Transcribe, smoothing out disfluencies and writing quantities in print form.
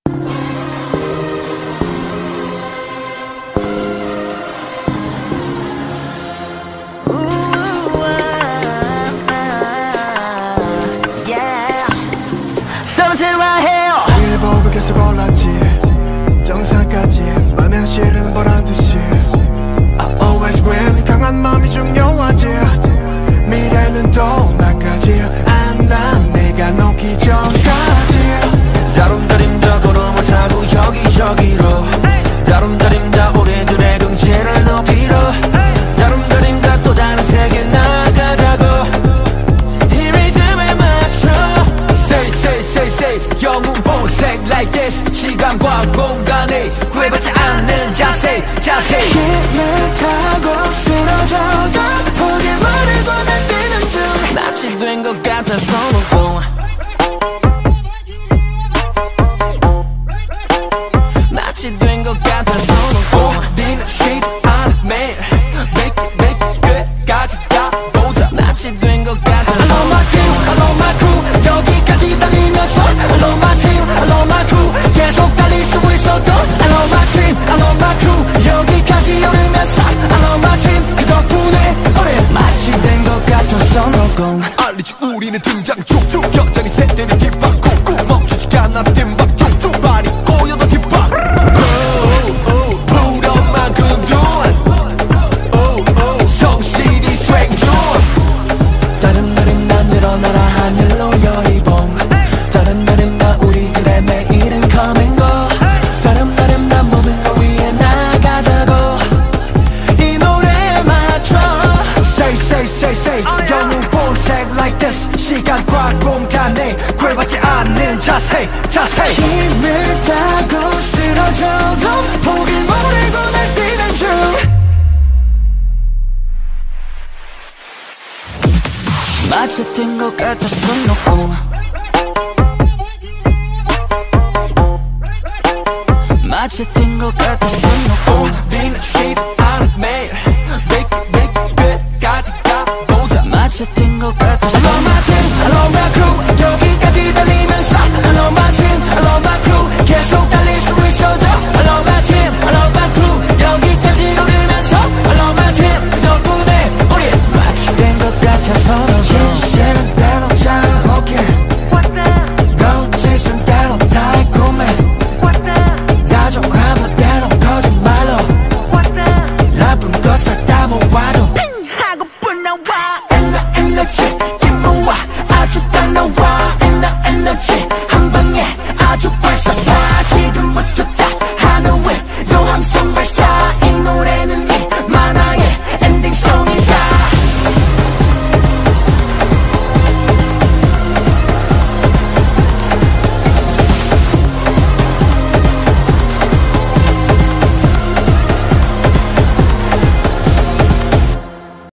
일복을 계속 올랐지 정상까지 많은 실은 보란듯이 I always win 강한 마음이 중요하지 미래는 또 나까지 난 내가 놓기 전까지 다름다림다 걸음을 타고 여기저기로 다름다림다 우리들의 경지를 높이러 다름다림다 또 다른 세계 나가자고 이 리듬에 맞춰 Say say say say 영웅 보색 like this 시간과 공간에 구애받지 않는 자세 힘을 타고 쓰러져도 포기 버리고 날뛰는 중 낯이 된 것 같아서 놓고 낯이 된 것 같아서 놓고 우리는 쉬지 않아 매일 make 끝까지 가보자 낯이 된 것 같아서 I love my team, I love my crew 여기까지 달리면서 I love my team, I love my crew 계속 달릴 수 있어도 I love my team, I love my crew 여기까지 오르면서 I love my team 그 덕분에 우린 맛이 된 것 같아서 놓고 알리지 우리는 등장 중 여전히 세대는 뒷바퀴 멈추지 않아 뒷박 중 발이 꼬여도 뒷박 불엄만 근둔 성실히 swing 중 다른 날은 난 늘어나라 하늘로 여의봉 다른 날은 나 우리들의 매일은 coming go 다른 날은 난 모든 걸 위해 나가자고 이 노래에 맞춰 Say say say say 영웅 보색 like this 시간과 공간에 구애받지 않는 자세 힘을 타고 쓰러져도 포기를 버리고 날뛰는 중 마치 된 것 같았어 놓고 마치 된 것 같았어